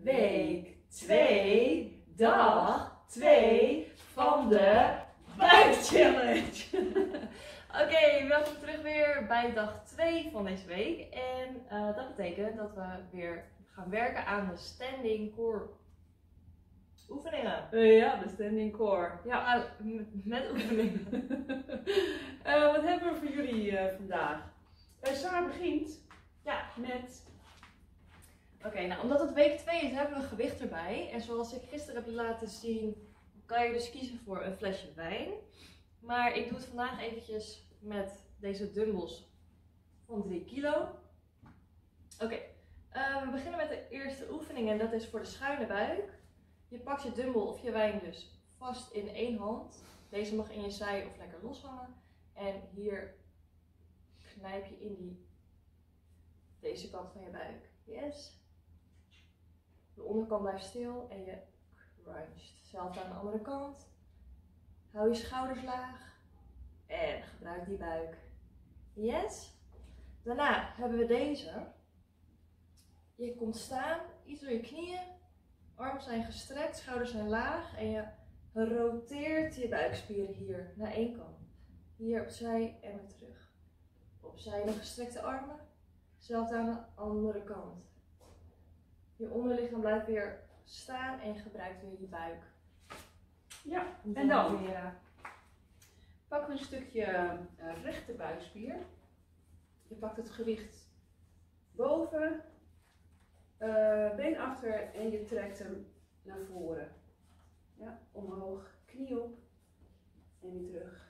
week 2, dag 2 van de buikchallenge. Oké, welkom terug weer bij dag 2 van deze week. En dat betekent dat we weer gaan werken aan de standing core oefeningen. Ja, de standing core. Ja, met oefeningen. Wat hebben we voor jullie vandaag? Sarah begint met... Oké, nou omdat het week 2 is, hebben we gewicht erbij. En zoals ik gisteren heb laten zien, kan je dus kiezen voor een flesje wijn. Maar ik doe het vandaag eventjes met deze dumbbells van 3 kilo. Oké, we beginnen met de eerste oefening en dat is voor de schuine buik. Je pakt je dumbbell of je wijn dus vast in één hand. Deze mag in je zij of lekker loshangen. En hier knijp je in deze kant van je buik. Yes. De onderkant blijft stil en je cruncht. Hetzelfde aan de andere kant. Hou je schouders laag en gebruik die buik. Yes. Daarna hebben we deze. Je komt staan, iets door je knieën. Armen zijn gestrekt, schouders zijn laag en je roteert je buikspieren hier naar één kant. Hier opzij en weer terug. Opzij nog gestrekte armen. Hetzelfde aan de andere kant. Je onderlichaam blijft weer staan en gebruikt weer je buik. Ja, en dan pakken we een stukje rechte buikspier. Je pakt het gewicht boven, been achter en je trekt hem naar voren. Ja, omhoog, knie op en weer terug.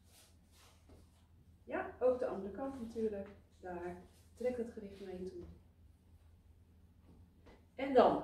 Ja, ook de andere kant natuurlijk. Daar, trek het gewicht naar je toe. En dan.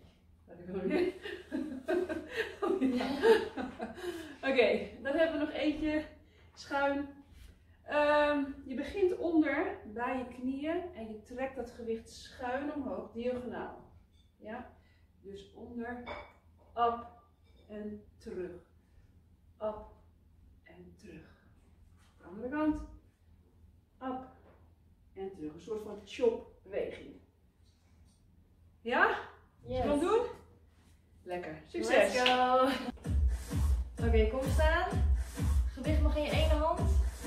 Oké, dan hebben we nog eentje schuin. Je begint onder bij je knieën en je trekt dat gewicht schuin omhoog, diagonaal. Ja? Dus onder, op en terug. Op en terug. De andere kant. Op en terug. Een soort van chop-beweging. Ja? Yes. Kan doen? Lekker. Succes! Let's go! Oké, kom staan. Gewicht mag in je ene hand.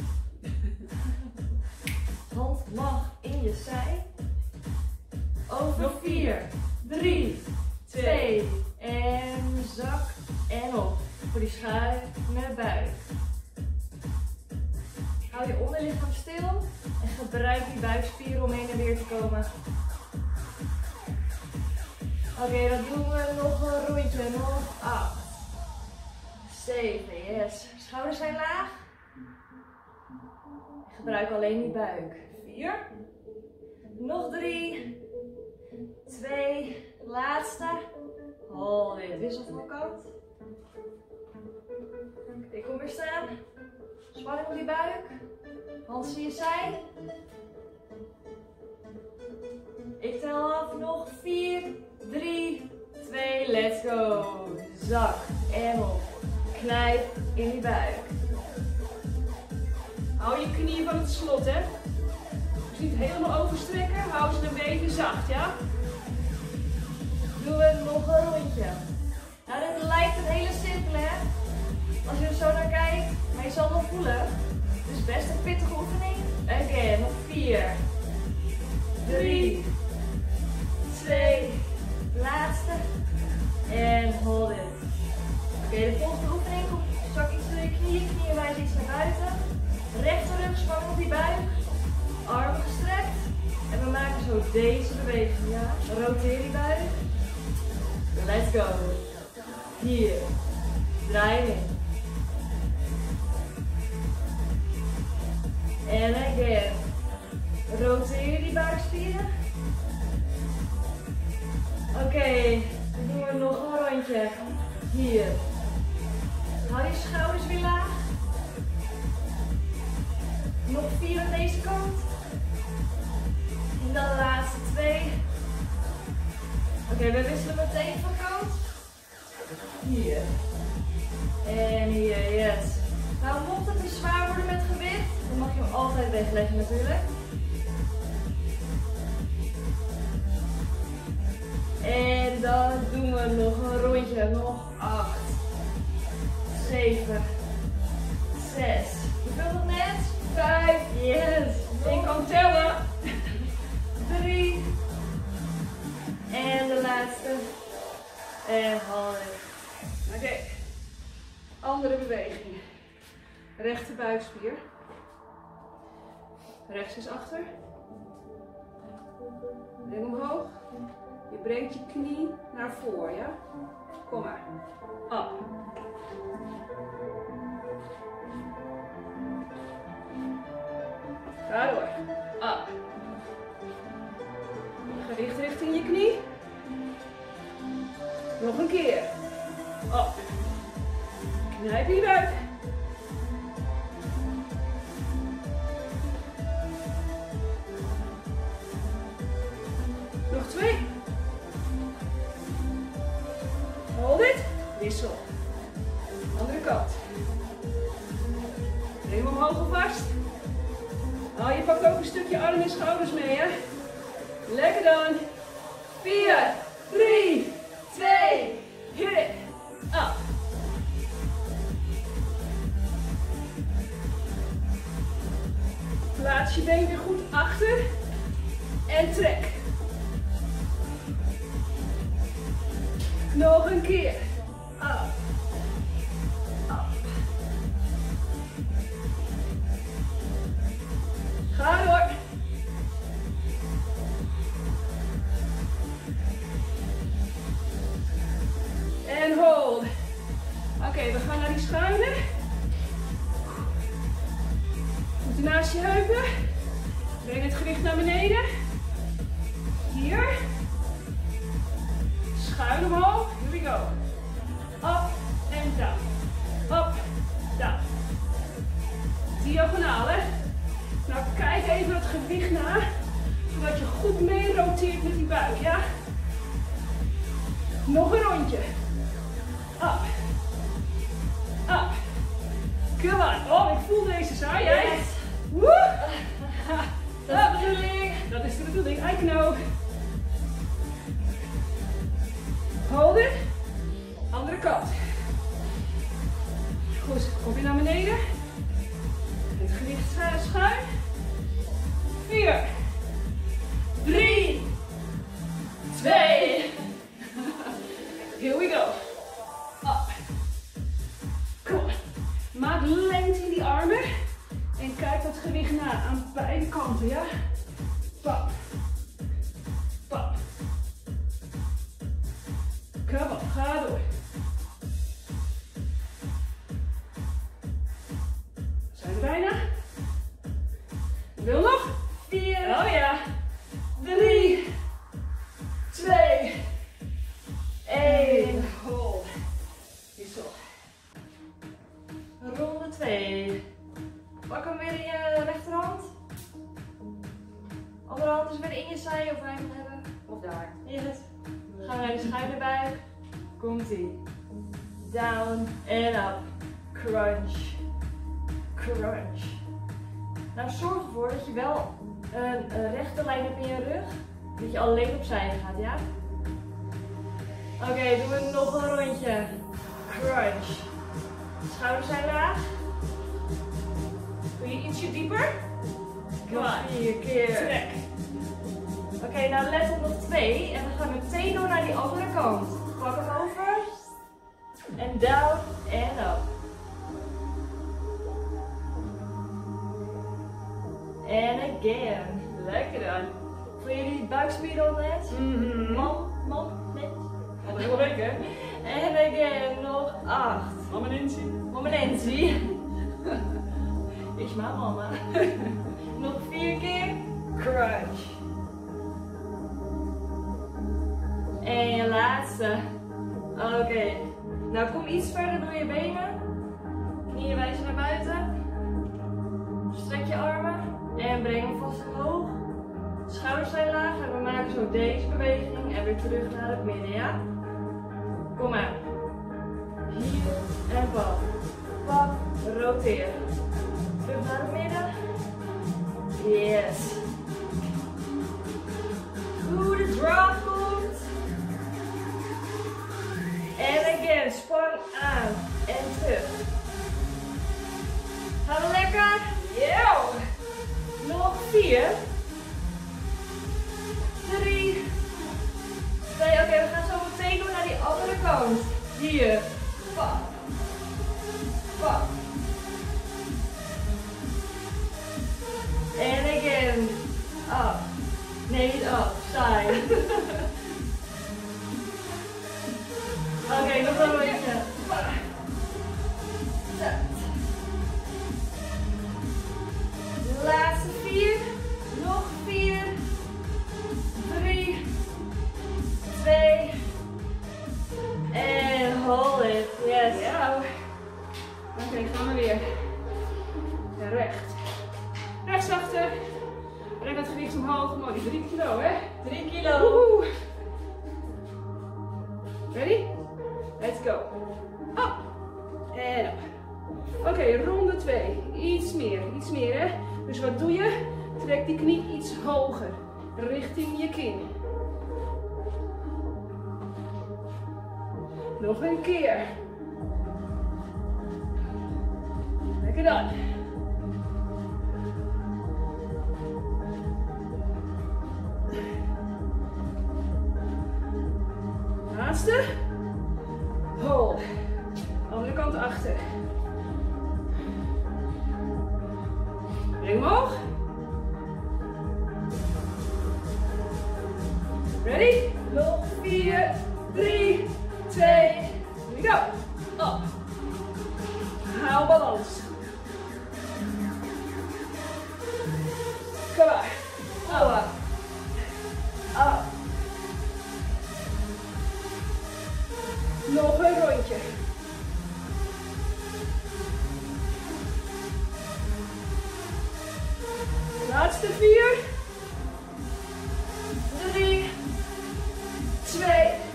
Hand mag in je zij. Over 4, 3, 2 en zak en op. Voor die schuine buik. Hou je onderlichaam stil en gebruik die buikspieren om heen en weer te komen. Oké, dan doen we nog een rondje. Nog 8, 7, yes. Schouders zijn laag. Gebruik alleen die buik. 4. Nog 3. 2. Laatste. Hold it. Wissel van kant. Oké, kom weer staan. Spanning op die buik. Hand in je zij. Ik tel af. Nog 4. 3, 2, let's go. Zak en op. Knijp in die buik. Hou je knieën van het slot, hè. Dus niet helemaal overstrekken, hou ze een beetje zacht, ja. Doen we nog een rondje. Nou, dit lijkt een hele simpele, hè. Als je er zo naar kijkt, maar je zal het wel voelen. Het is best een pittige oefening. Oké, nog 4, 3, 2, laatste. En hold it. Oké, de volgende oefening. Zak iets door je knieën wijzen iets naar buiten. Rechterrug, spanning op die buik. Armen gestrekt. En we maken zo deze beweging. Ja? Roteer die buik. Let's go. Hier. Draai hem in. En again. Roteer die buikspieren. Oké, dan doen we nog een rondje. Hier. Hou je schouders weer laag. Nog 4 aan deze kant. En dan de laatste 2. Oké, we wisselen meteen van kant. Hier. En hier, yes. Nou, mocht het te zwaar worden met gewicht, dan mag je hem altijd wegleggen natuurlijk. En dan Dan doen we nog een rondje. Nog 8, 7, 6. Hoeveel nog net? 5. Yes. Ik kan tellen. 3. En de laatste. En half. Oké. Andere beweging. Rechter buikspier. Rechts is achter. En omhoog. Je brengt je knie naar voren, ja? Kom maar. Up. Ga door. Up. Gewicht richting je knie. Nog een keer. Up. Knijp je buik. Nog 2. Hold it. Wissel. Andere kant. Neem hem omhoog vast. Oh, je pakt ook een stukje arm en schouders mee, hè? Lekker dan. 4, 3, 2, hit it. Up. Plaats je been weer goed achter. En trek. Nog een keer. Up. Up. Ga door. En hold. Oké, we gaan naar die schuine. Voeten naast je heupen. Breng het gewicht naar beneden. Hier. Schuin omhoog. Here we go. Up en down. Up, down. Diagonaal, hè? Nou, kijk even het gewicht na. Zodat je goed mee roteert met die buik, ja? Nog een rondje. Up. Up. Come on. Oh, ik voel deze saai. Jij? Yes. Woe! Dat is de bedoeling. Dat is de bedoeling. I know. Hold it. Andere kant. Goed. Kom je naar beneden. Het gewicht schuin. 4, 3, 2. Here we go. Up. Kom. Maak lengte in die armen. En kijk dat gewicht na aan beide kanten, ja? Pap. Pap. Kom op, ga door. Zijn we bijna? Wil nog? 4. Oh ja. 3, 2, 1. Hold. Wissel. Ronde 2. Pak hem weer in je rechterhand. Andere hand is weer in je zij of wij hem hebben. Of daar. Yes. Gaan we naar de schuine buik. Komt ie. Down en up. Crunch. Crunch. Nou, zorg ervoor dat je wel een rechte lijn hebt in je rug. Dat je alleen opzij gaat, ja? Oké, doen we nog een rondje. Crunch. Schouders zijn laag. Doe je ietsje dieper? Kom maar. 4 keer. Trek. Oké, nou let op nog 2. En we gaan meteen door naar die andere kant. Pak hem over. En down en up. En again. Lekker dan. Voel je die buikspieren al net? Net. Al heel week, hè? En again, nog 8. Momentie. Is maar mama. Nog 4 keer. Crunch. En je laatste. Oké. Nou, kom iets verder door je benen. Knieën wijzen naar buiten. Strek je armen. En breng hem vast omhoog. Schouders zijn laag. En we maken zo deze beweging. En weer terug naar het midden, ja? Kom maar. Hier en pap. Pap. Roteer. Terug naar het midden. Yes. Goede drop komt. again. Span aan en terug. Gaan we lekker? Ja! Nog 4. 3. 2. Oké, we gaan zo meteen door naar die andere kant. Hier. Pak. Pak. En again. Up. Nee, niet up. Side. Oké, nog een beetje. De laatste 4. Nog 4. 3. 2. En hold it. Yes. Ja. Oké, gaan we weer. En recht. Rechts achter. Breng het gewicht omhoog. Mooi, 3 kilo hè. 3 kilo. Woehoe. Ready? Let's go. Up. En op. Oké, ronde 2. Iets meer hè. Dus wat doe je? Trek die knie iets hoger. Richting je kin. Nog een keer. Lekker dan. Laatste. Hold. Andere kant achter. Breng omhoog. Ready? Nog 4, 3, 2, here we go. Op. Hou balans. Kom maar. Op. Op. Nog een rondje. Laatste 4. 3. 2.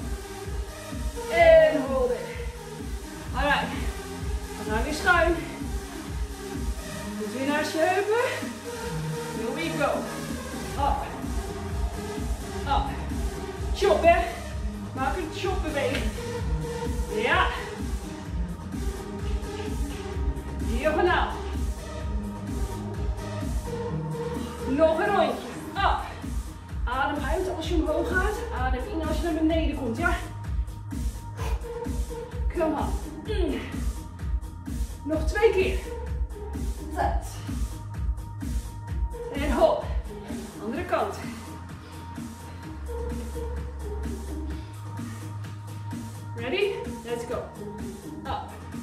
En hold it. Alright. We gaan weer schuin. Goed weer naast je heupen. Here we go. Up. Up. Chop hè. Maak een chop beweging. Ja. Diagonaal. Nog een rondje. Up. Adem uit als je omhoog gaat. Adem in als je naar beneden komt, ja? Come on. Nog 2 keer. Zet. En hop. Andere kant. Ready? Let's go. Up.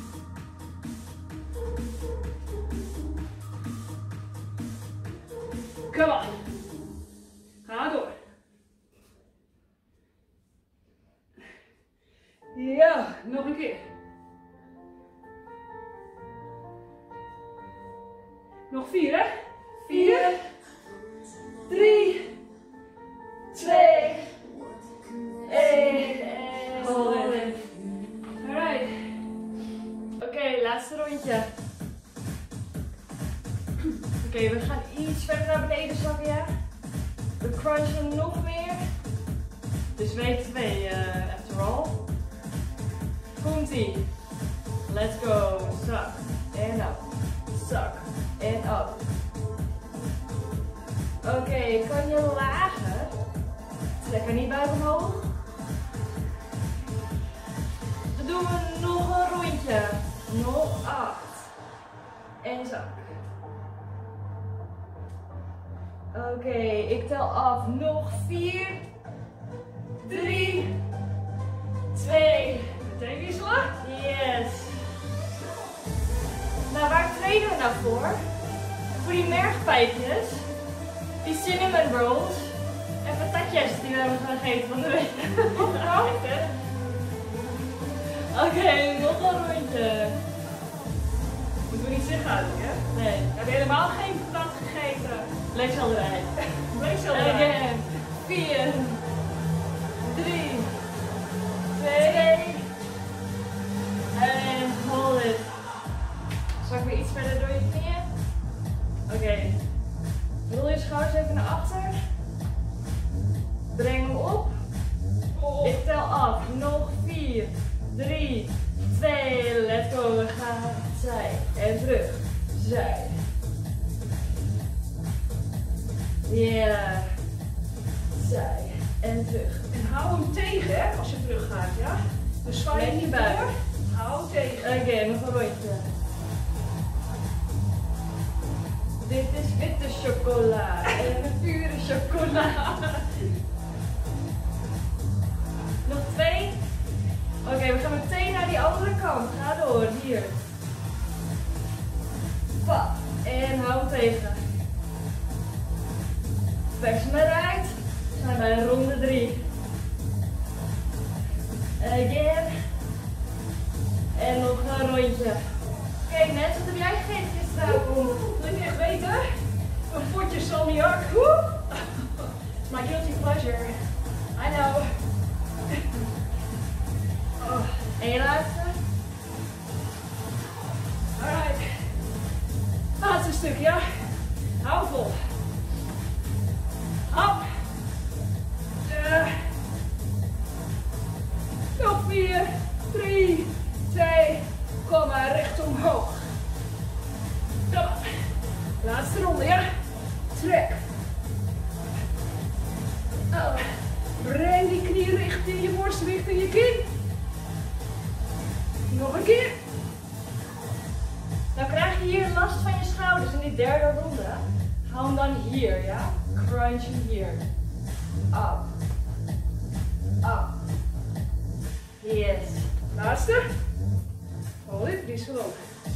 Come on. Ga door. Ja, nog een keer. Nog 4 hè? 4, 3, 2, 1. Hold it. Alright. Oké, laatste rondje. Oké, we gaan iets verder naar beneden zakken, ja. We crunchen nog meer. Dus week 2, after all. Komt-ie. Let's go. Zak en up. Zak en up. Oké, kan je lager? Trek er niet buik omhoog. Dan doen we nog een rondje. Nog 8. En zak. Oké, ik tel af. Nog 4, 3, 2. Meteen wisselen. Yes. Nou, waar trainen we nou voor? Voor die mergpijpjes, die cinnamon rolls en patatjes die we hebben gaan gegeten van de week. Oké, nog een rondje. Moeten we niet zeggen eigenlijk, hè? Nee, We hebben helemaal geen patat gegeten. bleekselderij. Bleekselderij. Again. 4, 3, 2 en hold it. Zak weer iets verder door je knieën. Oké. Rol je schouders even naar achter. Breng hem op. Ik tel af. Nog 4, 3, terug gaat, ja? Dus zwaai je Met je niet buik. door. Hou tegen. Oké, nog een rondje. Dit is witte chocola en pure chocola. Nog 2. Oké, we gaan meteen naar die andere kant. Ga door, hier. Pa. En hou tegen. Trek ze maar uit. We zijn bij ronde 3. Again. En nog een rondje. Oké, Nens, wat heb jij gegeten gisteravond? Wil je echt weten? Een potje salmiak. It's my guilty pleasure. I know. Oh, en je laatste? Alright. Laatste stuk, ja? Hou vol. Hop. Nog 4, 3, 2, kom maar recht omhoog. Kom maar. Laatste ronde, ja? Trek. Oh. Breng die knie richting je borst, richting je kin. Nog een keer. Dan krijg je hier last van je schouders in die derde ronde. Hou hem dan hier, ja? Crunch hem hier. Up. Up. Yes. Laatste. Hold it, die is gelopen.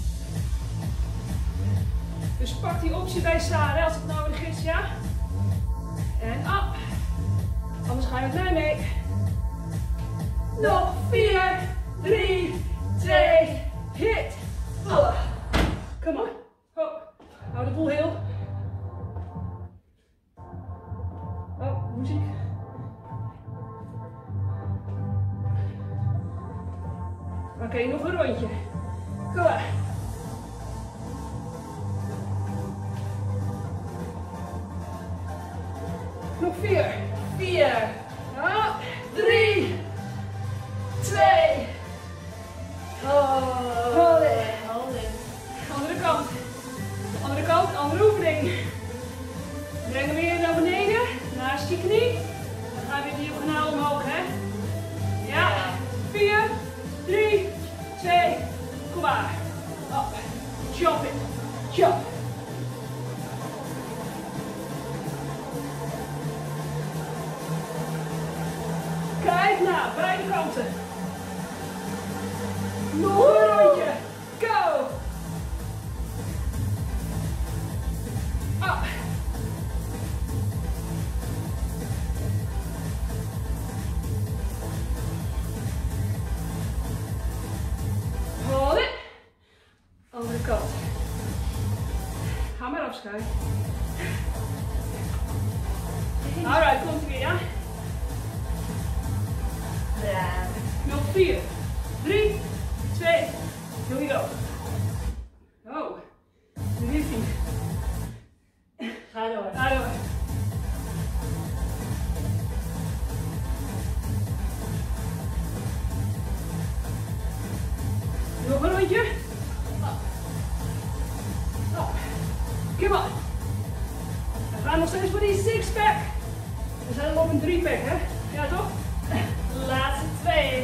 Dus pak die optie bij Sarah als het nodig is, ja? En up. Anders ga je met mij mee. Nog 4, 3, 2, hit. Come on. Oh. Hou de boel heel. Oh, muziek. Oké, nog een rondje. Kom maar. Nog 4. 4. 3. 2. Hold it. Hold it. Andere kant. Andere kant, andere oefening. Breng hem weer naar beneden, naast je knie. Dan gaan we weer diagonaal omhoog, hè? Ja. 4, 3, 2, kom maar. Up. Jump it. Jump. Kijk naar beide kanten. Nog een rondje. Go. Up. Hold it. Andere kant. Ga maar afschuiven. Alright, komt ie weer, ja? Ja. Nog 4, 3, 2, here we go. Oh, nu is hij. Ga door. Ga door. Nog een rondje. Come on. We gaan nog steeds voor die six-pack. We zijn al op een 3-pack, hè? Ja, toch? Laatste 2.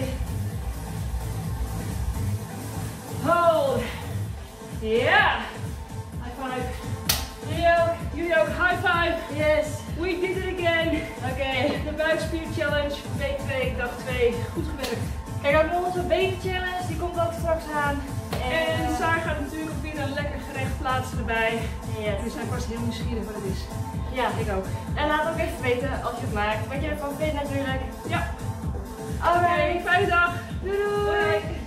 Hold. Yeah. High five. Jullie ook. High five. Yes. We did it again. Oké. De buikspier challenge, week 2, dag 2. Goed gewerkt. Kijk ook nog onze week challenge, die komt ook straks aan. En Saar gaat natuurlijk ook weer een lekker gerecht plaatsen erbij. Yes. We zijn vast heel nieuwsgierig wat het is. Ja. Ik ook. En laat ook even weten als je het maakt, wat je ervan vindt natuurlijk. Ja. Alright. Fijne dag. Doei doei. Doei.